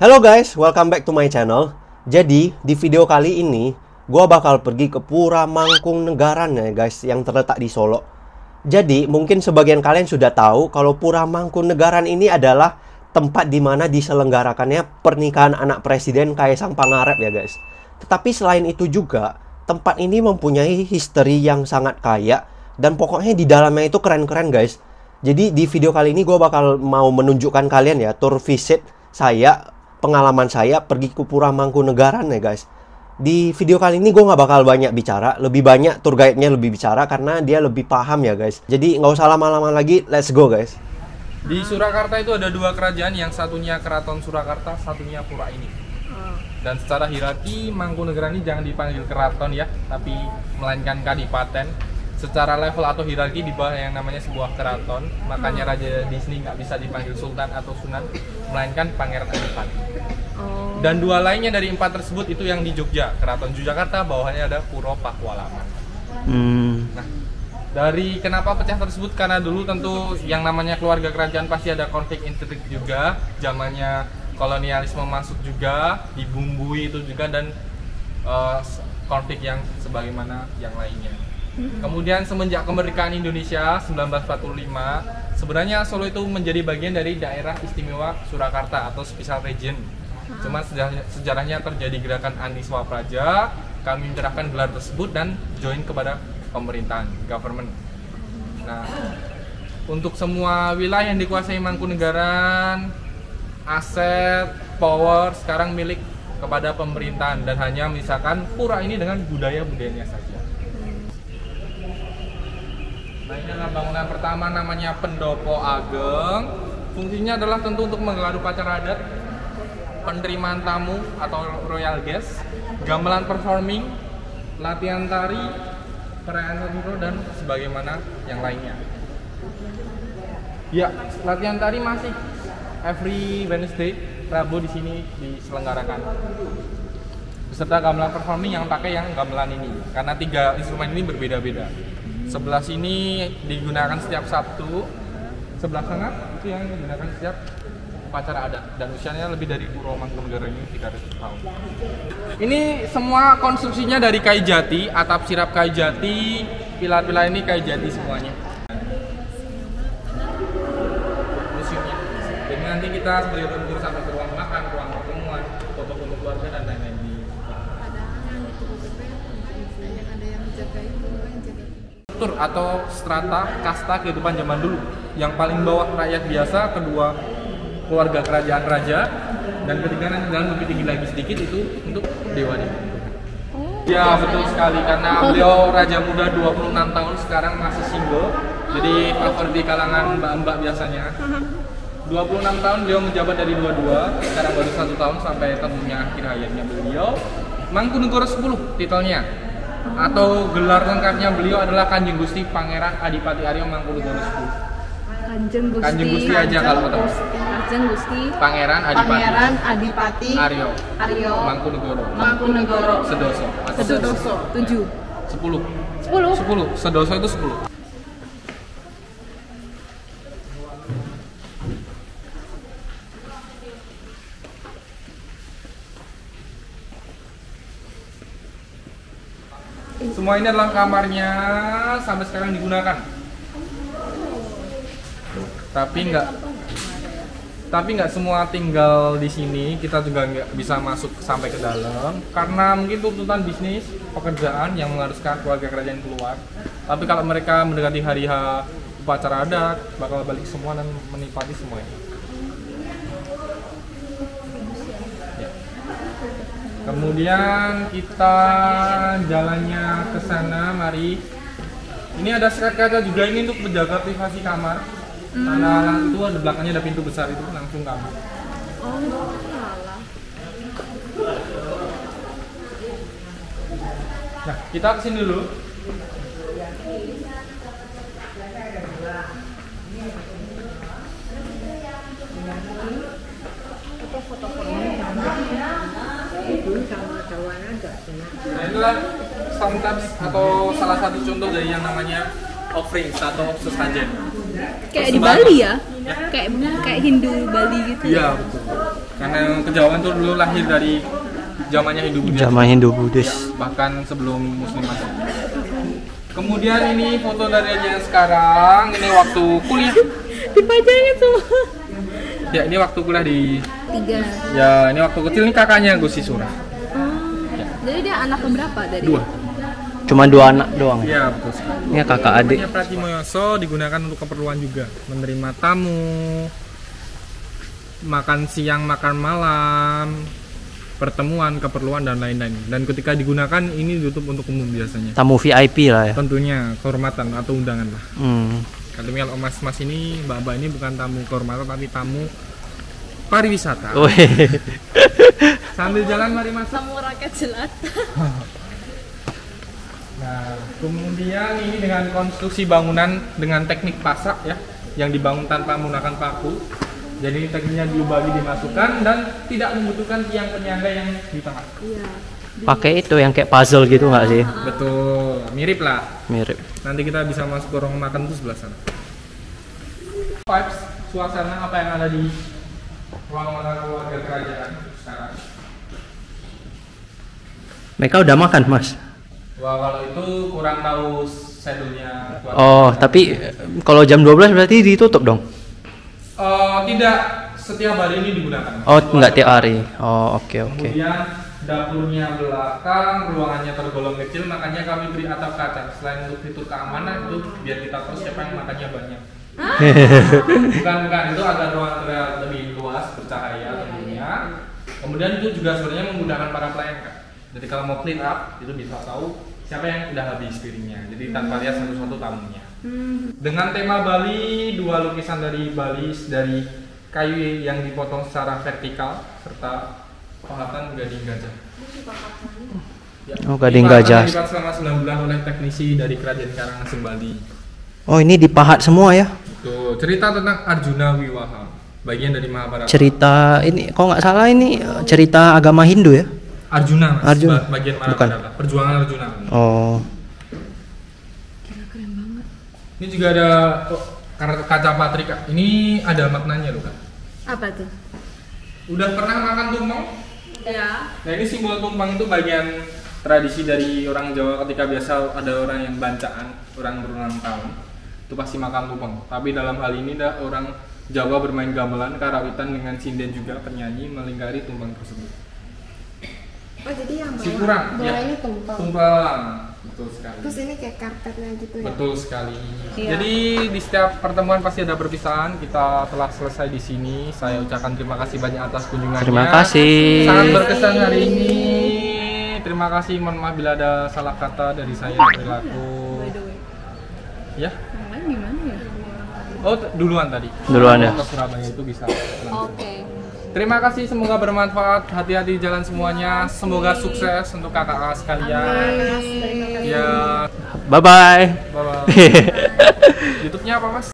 Halo guys, welcome back to my channel. Jadi, di video kali ini gua bakal pergi ke Pura Mangkunegaran ya guys, yang terletak di Solo. Jadi, mungkin sebagian kalian sudah tahu kalau Pura Mangkunegaran ini adalah tempat di mana diselenggarakannya pernikahan anak Presiden Kaisang Pangarep ya guys. Tetapi selain itu juga, tempat ini mempunyai history yang sangat kaya. Dan pokoknya di dalamnya itu keren-keren guys. Jadi di video kali ini gue bakal mau menunjukkan kalian ya tour visit saya, pengalaman saya pergi ke Pura Mangkunegaran ya guys. Di video kali ini gue nggak bakal banyak bicara, lebih banyak tour guide-nya lebih bicara karena dia lebih paham ya guys. Jadi nggak usah lama-lama lagi, let's go guys. Di Surakarta itu ada dua kerajaan, yang satunya Keraton Surakarta, satunya Pura ini. Dan secara hierarki Mangkunegaran ini jangan dipanggil keraton ya, tapi melainkan kadipaten. Secara level atau hierarki di bawah yang namanya sebuah keraton, makanya raja di sini nggak bisa dipanggil sultan atau sunan, melainkan pangeran adipati. Dan dua lainnya dari empat tersebut itu yang di Jogja, Keraton Yogyakarta, bawahnya ada Puro Pakualaman. Nah, dari kenapa pecah tersebut, karena dulu tentu yang namanya keluarga kerajaan pasti ada konflik intrik juga, zamannya kolonialisme masuk juga, dibumbui itu juga, dan konflik yang sebagaimana yang lainnya. Kemudian semenjak kemerdekaan Indonesia 1945, sebenarnya Solo itu menjadi bagian dari daerah istimewa Surakarta atau Special Region. Cuma sejarahnya terjadi gerakan Aniswa Praja, kami menyerahkan gelar tersebut dan join kepada pemerintahan, government. Nah, untuk semua wilayah yang dikuasai Mangkunegaran, aset, power sekarang milik kepada pemerintahan dan hanya misalkan pura ini dengan budaya-budayanya saja. Nah, ini adalah bangunan pertama, namanya Pendopo Ageng. Fungsinya adalah tentu untuk menggelar upacara adat, penerimaan tamu atau royal guest, gamelan performing, latihan tari, perayaan Suro dan sebagaimana yang lainnya. Ya, latihan tari masih every Wednesday, Rabu di sini diselenggarakan. Beserta gamelan performing yang pakai yang gamelan ini, karena tiga instrumen ini berbeda-beda. Sebelah sini digunakan setiap Sabtu, sebelah sana itu yang digunakan setiap upacara adat, dan usianya lebih dari Pura Mangkunegaran ini 300 tahun. Ini semua konstruksinya dari kayu jati, atap sirap kayu jati, pilar-pilar ini kayu jati semuanya. Museumnya. Jadi nanti kita bertur sampai ke ruang makan, ruang pertemuan, foto-foto keluarga dan lain-lain. Atau strata kasta kehidupan zaman dulu, yang paling bawah rakyat biasa, kedua keluarga kerajaan raja, dan ketiga dan lebih tinggi lagi sedikit itu untuk dewa. Ya betul sekali, karena beliau raja muda 26 tahun, sekarang masih single, jadi favorit di kalangan mbak-mbak biasanya. 26 tahun beliau menjabat dari 22, sekarang baru 1 tahun sampai tentunya akhir hayatnya beliau. Mangkunegoro 10 titelnya, atau gelar lengkapnya beliau adalah Kanjeng Gusti Pangeran Adipati Aryo Mangkunegoro 10. Kanjeng Gusti aja kalau ketemu. Kanjeng Gusti Pangeran Adipati Aryo Mangkunegoro Sedoso. 7. 10. Sedoso itu 10. Semua ini adalah kamarnya sampai sekarang digunakan. Tapi nggak semua tinggal di sini. Kita juga nggak bisa masuk sampai ke dalam karena mungkin tuntutan bisnis, pekerjaan yang mengharuskan keluarga kerajaan keluar. Tapi kalau mereka mendekati hari H upacara adat, bakal balik semua dan menikmati semuanya. Kemudian kita jalannya ke sana, mari. Ini ada sekat kaca juga ini untuk menjaga privasi kamar. Karena itu ada belakangnya ada pintu besar itu langsung kamar. Nah, kita kesini dulu. Nah, itulah sometimes atau salah satu contoh dari yang namanya offerings atau sesajen. Kayak di Bali ya? Kayak Hindu Bali gitu Iya, ya? betul. Karena kejawen tuh dulu lahir dari zamannya Hindu-Buddha. Zaman Hindu-Buddhis. Bahkan sebelum Muslim masuk. Kemudian ini foto dari yang sekarang, ini waktu kuliah. Dipajangin semua. Ya, ini waktu kuliah di 3. ya, ini waktu kecil ini kakaknya Gusti Surah. Jadi dia anak keberapa dari? 2. Cuma 2 anak doang. Iya, betul sekali. Ini kakak adik. Namanya Pratimoyoso digunakan untuk keperluan juga, menerima tamu, makan siang, makan malam, pertemuan, keperluan dan lain-lain. Dan ketika digunakan ini ditutup untuk umum biasanya. Tamu VIP lah ya. Tentunya kehormatan atau undangan lah. Hmm. Kalau mas-mas ini, mbak-mbak ini bukan tamu kehormatan tapi tamu pariwisata. Wih. Sambil jalan mari mas. Tamu rakyat jelata. Nah, kemudian ini dengan konstruksi bangunan dengan teknik pasak ya, yang dibangun tanpa menggunakan paku. Jadi tekniknya diubah dimasukkan dan tidak membutuhkan tiang penyangga yang di tengah. Iya. Pakai itu yang kayak puzzle gitu nggak sih? Betul, mirip lah. Mirip. Nanti kita bisa masuk ke ruang makan itu sebelah sana. Vibes, suasana apa yang ada di ruang makan keluarga kerajaan sekarang? Mereka udah makan, Mas? Wah, kalau itu kurang tahu schedule-nya. Oh, tapi kalau jam 12 berarti ditutup dong? Tidak setiap hari ini digunakan. Oh, nggak tiap hari. Oh, oke. Kemudian dapurnya belakang, ruangannya tergolong kecil, makanya kami beri atap kaca. Selain untuk fitur keamanan itu biar kita tahu siapa yang makannya banyak. Bukan, itu agar ruang lebih luas, bercahaya tentunya. Kemudian itu juga sebenarnya memudahkan para pelayan kan. Jadi kalau mau clean up itu bisa tahu siapa yang udah habis piringnya. Jadi tanpa lihat satu-satu tamunya. Dengan tema Bali, 2 lukisan dari Bali dari kayu yang dipotong secara vertikal serta pahatan gading gajah. Ya, Oh, gading gajah. Dipahat selama 9 bulan oleh teknisi dari Kerajaan Karangasem Bali. Oh, ini dipahat semua ya? Tuh, cerita tentang Arjuna Wiwaha, bagian dari Mahabharata. Cerita ini, kalau nggak salah ini cerita agama Hindu ya? Arjuna, Mas, Arjuna. bagian Bukan. Mahabharata, perjuangan Arjuna. Oh, Keren banget. Ini juga ada kaca patri Kak. Ini ada maknanya loh Kak. Apa tuh? Udah pernah makan tumpeng? Ya. Nah ini simbol tumpeng itu bagian tradisi dari orang Jawa ketika biasa ada orang yang bancaan, orang berulang tahun itu pasti makan tumpeng. Tapi dalam hal ini orang Jawa bermain gamelan, karawitan dengan sinden juga penyanyi melingkari tumpeng tersebut. Oh jadi yang Si kurang, bawah ya. ini tumpeng. Tumpeng, betul sekali. Terus ini kayak karpetnya gitu ya? Betul sekali. Iya. Jadi di setiap pertemuan pasti ada perpisahan. Kita telah selesai di sini. Saya ucapkan terima kasih banyak atas kunjungannya. terima kasih. Sangat berkesan hari ini. Terima kasih. Mohon maaf bila ada salah kata dari saya perilaku. By the way. Ya. Yang lain gimana ya? Oh duluan tadi. Duluan ya. Ke Surabaya itu bisa. langsung. Oke. Terima kasih. Semoga bermanfaat. Hati-hati di jalan semuanya. Semoga sukses untuk kakak-kakak sekalian. Ya. Bye-bye. Bye-bye. YouTube-nya apa Mas?